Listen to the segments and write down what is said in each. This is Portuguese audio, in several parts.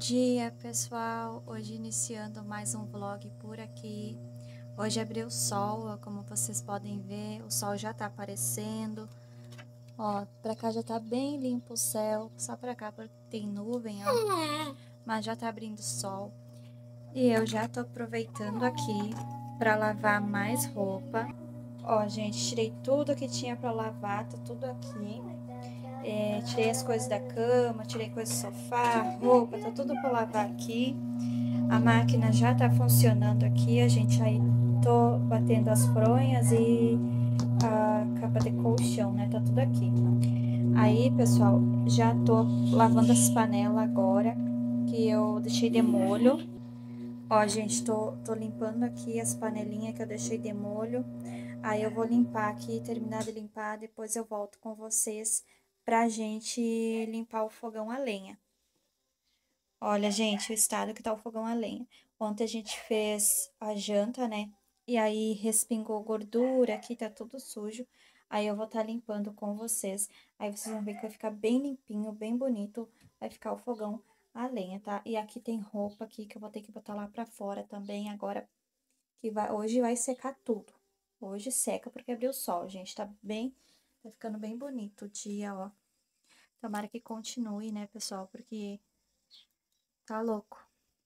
dia, pessoal! Hoje iniciando mais um vlog por aqui. Hoje abriu o sol, ó, como vocês podem ver, o sol já tá aparecendo. Ó, pra cá já tá bem limpo o céu, só pra cá porque tem nuvem, ó. Mas já tá abrindo sol. E eu já tô aproveitando aqui pra lavar mais roupa. Ó, gente, tirei tudo que tinha pra lavar, tá tudo aqui. Tirei as coisas da cama, tirei coisas do sofá, roupa, tá tudo pra lavar aqui. A máquina já tá funcionando aqui, a gente aí tô batendo as fronhas e a capa de colchão, né? Tá tudo aqui. Aí, pessoal, já tô lavando as panelas agora, que eu deixei de molho. Ó, gente, tô limpando aqui as panelinhas que eu deixei de molho. Aí eu vou limpar aqui, terminar de limpar, depois eu volto com vocês pra gente limpar o fogão a lenha. Olha, gente, o estado que tá o fogão a lenha. Ontem a gente fez a janta, né? E aí respingou gordura, aqui tá tudo sujo. Aí eu vou estar limpando com vocês. Aí vocês vão ver que vai ficar bem limpinho, bem bonito. Vai ficar o fogão a lenha, tá? E aqui tem roupa aqui que eu vou ter que botar lá pra fora também agora. Hoje vai secar tudo. Hoje seca porque abriu o sol, gente. Tá ficando bem bonito o dia, ó. Tomara que continue, né, pessoal? Porque tá louco.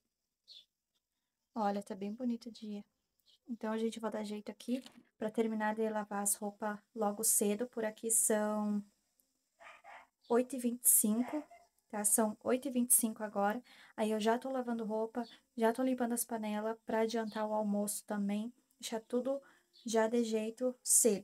Olha, tá bem bonito o dia. Então, a gente vai dar jeito aqui pra terminar de lavar as roupas logo cedo. Por aqui são 8h25, tá? São 8h25 agora. Aí eu já tô lavando roupa, já tô limpando as panelas pra adiantar o almoço também. Deixar tudo já de jeito cedo.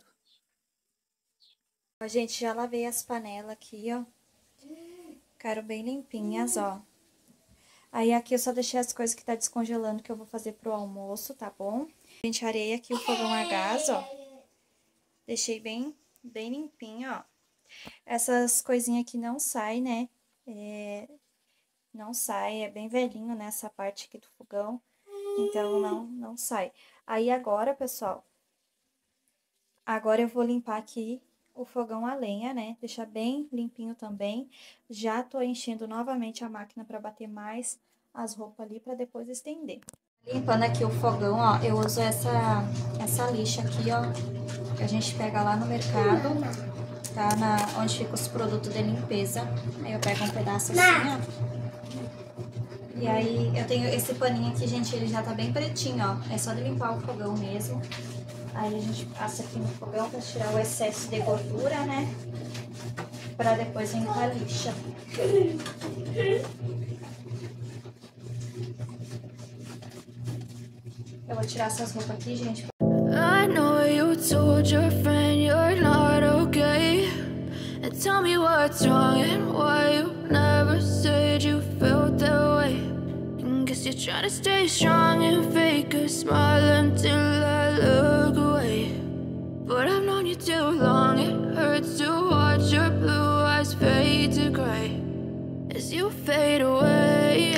A gente já lavei as panelas aqui, ó. Ficaram bem limpinhas, ó. Aí aqui eu só deixei as coisas que tá descongelando que eu vou fazer pro almoço, tá bom? A gente arei aqui o fogão a gás, ó. Deixei bem limpinho, ó. Essas coisinhas aqui não saem, né? Não sai, é bem velhinho nessa parte aqui do fogão. Então, não sai. Aí agora, pessoal, agora eu vou limpar aqui o fogão a lenha, né? Deixar bem limpinho também. Já tô enchendo novamente a máquina para bater mais as roupas ali para depois estender. Limpando aqui o fogão, ó, eu uso essa lixa aqui, ó, que a gente pega lá no mercado, tá? Onde fica os produtos de limpeza. Aí eu pego um pedaço assim, ó. E aí eu tenho esse paninho aqui, gente, ele já tá bem pretinho, ó. É só de limpar o fogão mesmo. Aí a gente passa aqui no fogão pra tirar o excesso de gordura, né? Pra depois limpar a lixa. Eu vou tirar essas roupas aqui, gente. I know you told your friend you're not okay. And tell me what's wrong and why you never said you felt that way. And guess you're trying to stay strong and fake a smile until I look away. But I've known you too long, it hurts to watch your blue eyes fade to gray as you fade away.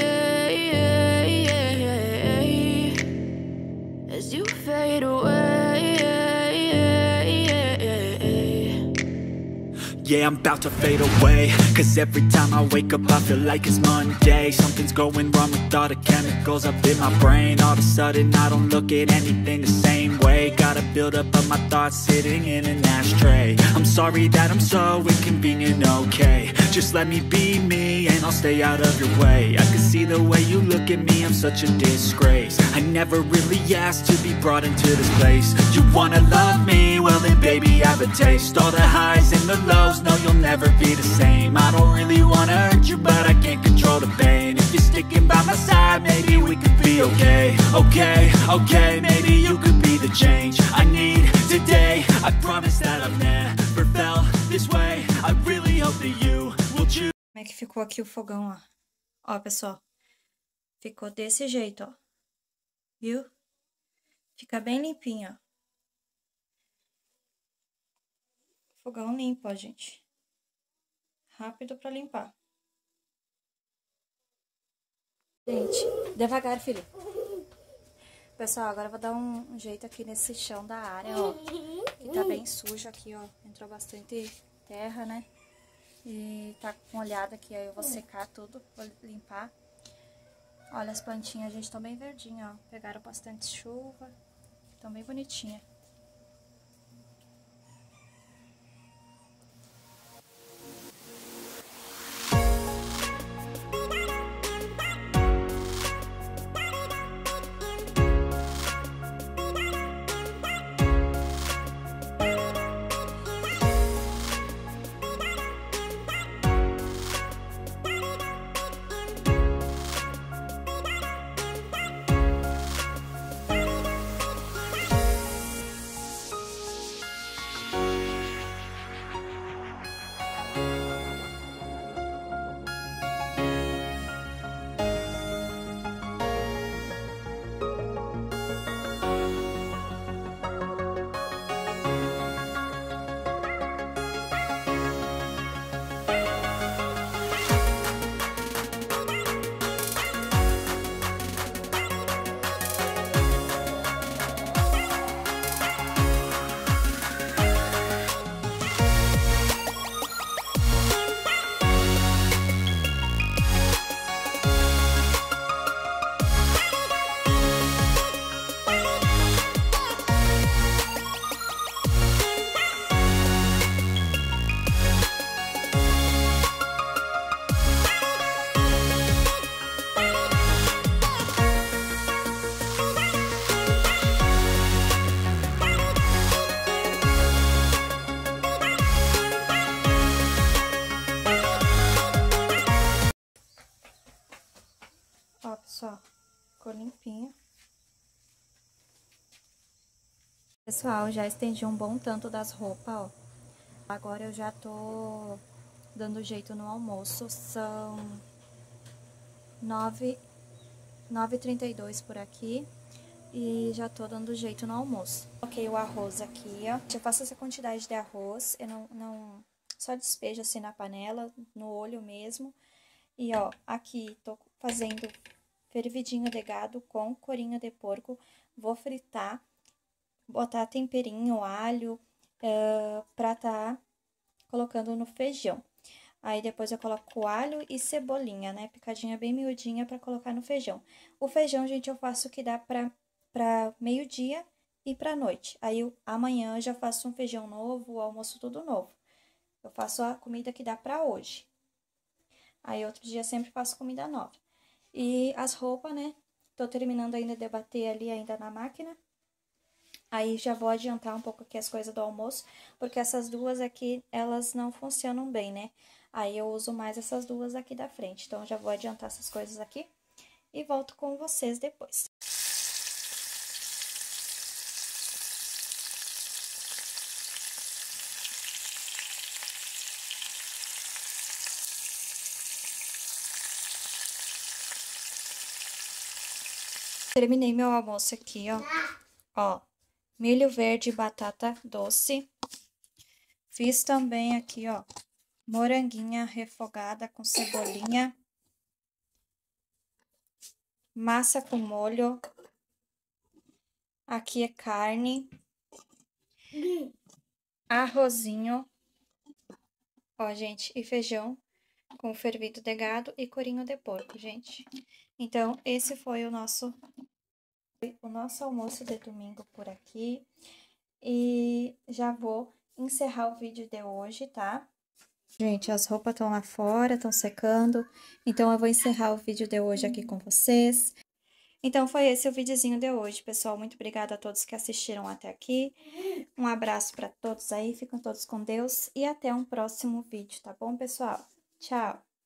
As you fade away. Yeah, I'm about to fade away. Cause every time I wake up I feel like it's Monday. Something's going wrong with all the chemicals up in my brain. All of a sudden I don't look at anything the same way. Got a buildup of my thoughts sitting in an ashtray. I'm sorry that I'm so inconvenient, okay. Just let me be me and I'll stay out of your way. I can see the way you look at me, I'm such a disgrace. I never really asked to be brought into this place. You wanna love me? Well then baby I have a taste. All the highs and the lows, no you'll never be the same. I don't really wanna hurt you but I can't control the pain. If you're sticking by my side maybe we could be okay. Okay, maybe you could be the change I need today. I promise that I've never felt this way. I really hope that you will choose. Como é que ficou aqui o fogão, ó? Ó, pessoal, ficou desse jeito, ó. Viu? Fica bem limpinho, ó. Fogão limpo, ó, gente. Rápido pra limpar. Gente, devagar, filho. Pessoal, agora eu vou dar um jeito aqui nesse chão da área, ó. Que tá bem sujo aqui, ó. Entrou bastante terra, né? E tá molhada aqui, aí eu vou secar tudo, vou limpar. Olha, as plantinhas, gente, estão bem verdinhas, ó. Pegaram bastante chuva. Estão bem bonitinhas. Ó, pessoal, ficou limpinho. Pessoal, já estendi um bom tanto das roupas, ó. Agora eu já tô dando jeito no almoço. São 9h32 por aqui. E já tô dando jeito no almoço. Coloquei o arroz aqui, ó. Eu faço essa quantidade de arroz. Eu não só despejo assim na panela, no olho mesmo. E, ó, aqui tô fazendo fervidinho de gado com corinho de porco. Vou fritar, botar temperinho, alho, pra tá colocando no feijão. Aí, depois eu coloco alho e cebolinha, né? Picadinha bem miudinha pra colocar no feijão. O feijão, gente, eu faço que dá pra meio-dia e pra noite. Aí, amanhã eu já faço um feijão novo, o almoço tudo novo. Eu faço a comida que dá pra hoje. Aí, outro dia sempre faço comida nova. E as roupas, né? Tô terminando ainda de bater ali ainda na máquina. Aí, já vou adiantar um pouco aqui as coisas do almoço, porque essas duas aqui, elas não funcionam bem, né? Aí, eu uso mais essas duas aqui da frente. Então, já vou adiantar essas coisas aqui e volto com vocês depois. Terminei meu almoço aqui, ó. Ó, milho verde e batata doce. Fiz também aqui, ó, moranguinha refogada com cebolinha. Massa com molho. Aqui é carne. Arrozinho. Ó, gente, e feijão com fervido de gado e corinho de porco, gente. Então, esse foi o nosso almoço de domingo por aqui. E já vou encerrar o vídeo de hoje, tá? Gente, as roupas estão lá fora, estão secando. Então, eu vou encerrar o vídeo de hoje aqui com vocês. Então, foi esse o videozinho de hoje, pessoal. Muito obrigada a todos que assistiram até aqui. Um abraço para todos aí, fiquem todos com Deus. E até um próximo vídeo, tá bom, pessoal? Tchau!